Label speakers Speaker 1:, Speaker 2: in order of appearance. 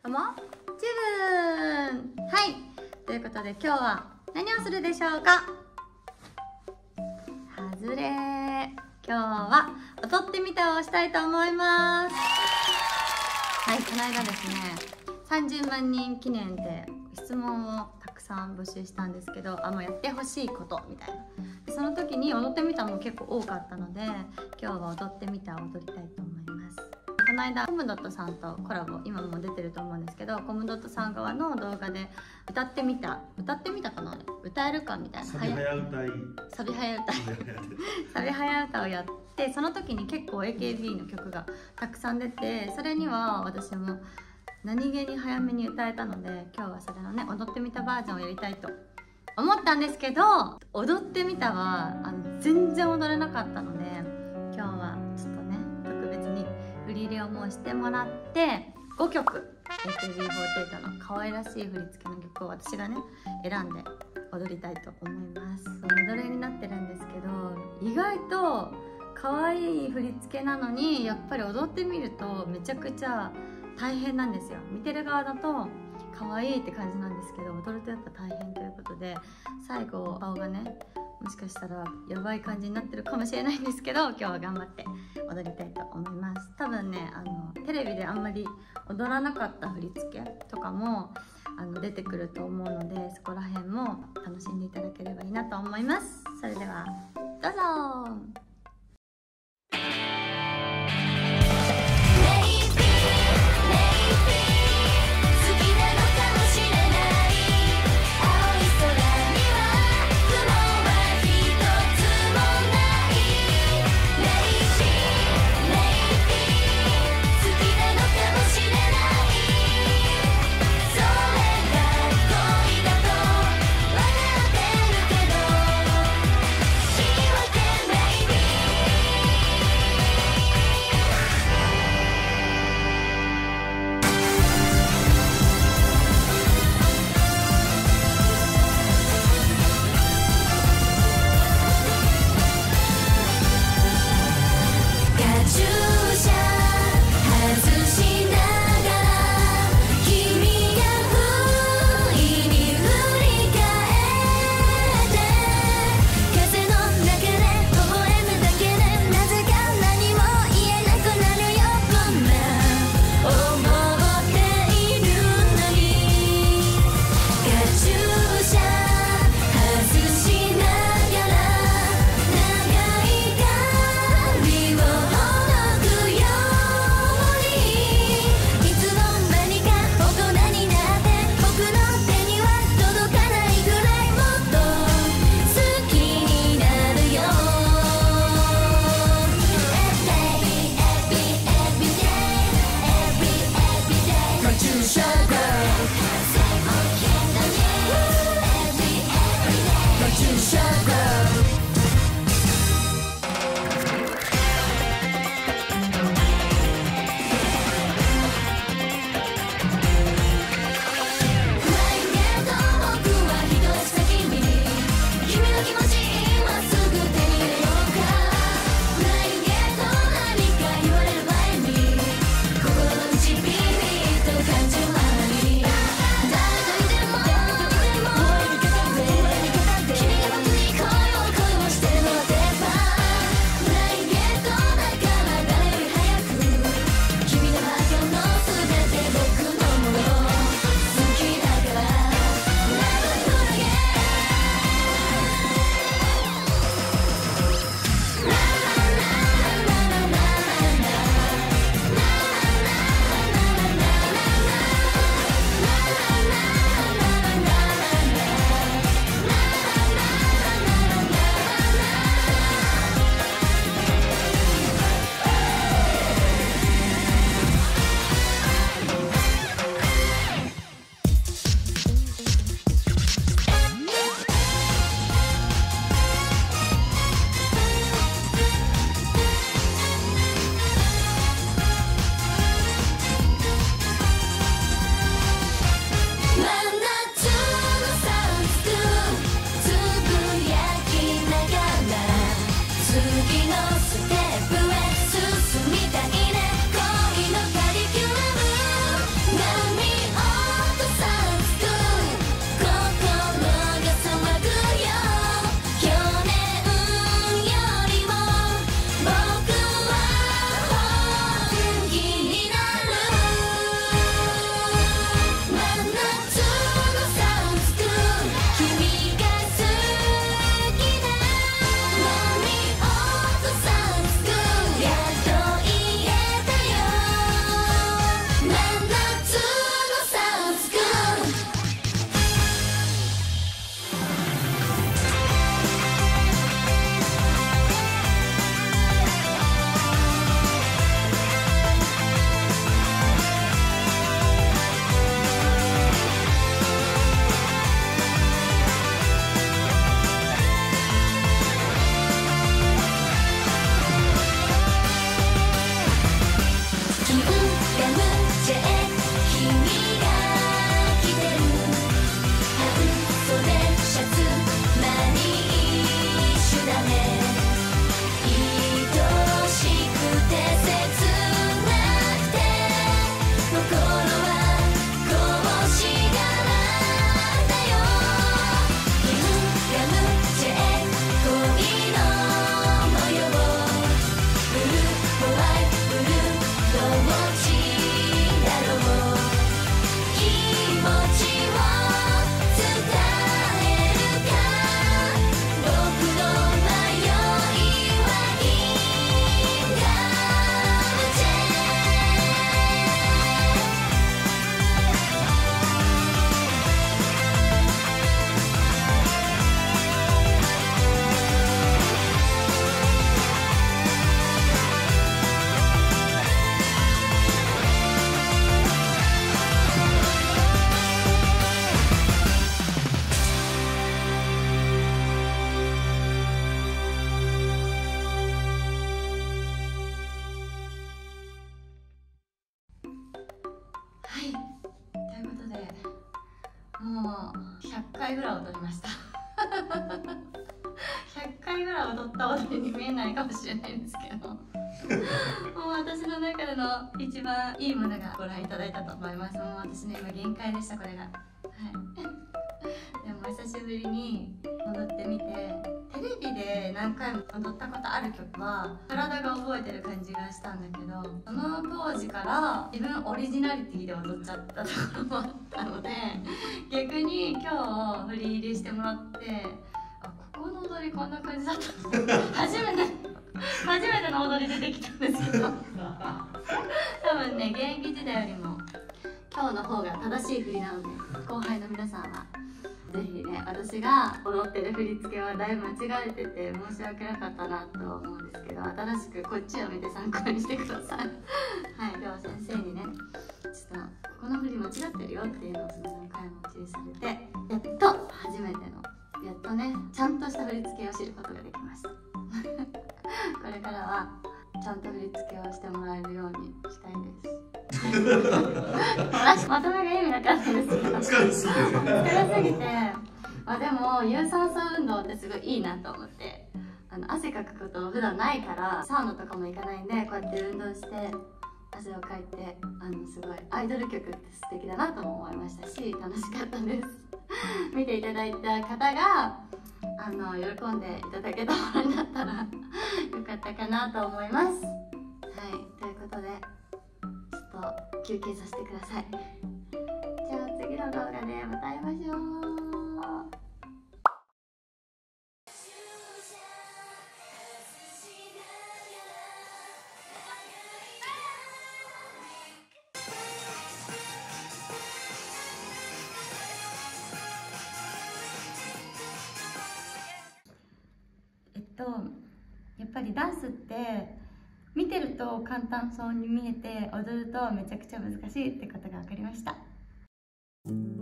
Speaker 1: ともちぶん。はい、ということで今日は何をするでしょうか。はずれー。今日は踊ってみたをしたいと思います。はい、この間ですね、30万人記念で質問をたくさん募集したんですけど、もうやってほしいことみたいな。その時に踊ってみたも結構多かったので、今日は踊ってみたを踊りたいと思います。この間コムドットさんとコラボ、今も出てると思うんですけど、コムドットさん側の動画で歌ってみたかな、歌えるかみたいな、サビ早歌をやって、その時に結構 AKB の曲がたくさん出て、それには私も何気に早めに歌えたので、今日はそれのね踊ってみたバージョンをやりたいと思ったんですけど、踊ってみたは全然踊れなかったので、今日はちょっとね特別に振り入れをもうしてもらって、5曲 AKB48 の可愛らしい振り付けの曲を私がね選んで踊りたいと思います。メドレーになってるんですけど、意外と可愛い振り付けなのに、やっぱり踊ってみるとめちゃくちゃ大変なんですよ。見てる側だと可愛いって感じなんですけど、踊るとやっぱ大変ということで、最後顔がねもしかしたらやばい感じになってるかもしれないんですけど、今日は頑張って踊りたいと思います。多分ねテレビであんまり踊らなかった振り付けとかも出てくると思うので、そこら辺も楽しんでいただければいいなと思います。それではどうぞ。感じは 100回ぐらい踊りました100回ぐらい踊った踊りに見えないかもしれないんですけどもう私の中での一番いいものがご覧いただいたと思います。もう私ね今限界でしたこれが。はいでも久しぶりに踊ってみて、テレビで何回も踊ったことある曲は体が覚えてる感じがしたんだけど、その当時から自分オリジナリティで踊っちゃったところもあったので、逆に今日振り入れしてもらって、あ、ここの踊りこんな感じだったの初めての踊り出てきたんですけど多分ね現役時代よりも今日の方が正しい振りなので、後輩の皆さんはぜひね、私が踊ってる振り付けはだいぶ間違えてて申し訳なかったなと思うんですけど、新しくこっちを見て参考にしてくださいはい、では先生にね、ちょっとここの振り間違ってるよっていうのをその何回も注意されて、やっと初めてのやっとねちゃんとした振り付けを知ることができましたこれからはちゃんと振り付けをしてもらえるようにしたいですまとめが意味なかったんですけど疲れすぎて、でも有酸素運動ってすごいいいなと思って、汗かくこと普段ないからサウナとかも行かないんで、こうやって運動して汗をかいてすごいアイドル曲って素敵だなとも思いましたし、楽しかったです見ていただいた方が喜んでいただけたものになったらよかったかなと思います。はい、ということでちょっと休憩させてください。じゃあ次の動画でまた会いましょう。やっぱりダンスって見てると簡単そうに見えて、踊るとめちゃくちゃ難しいってことが分かりました。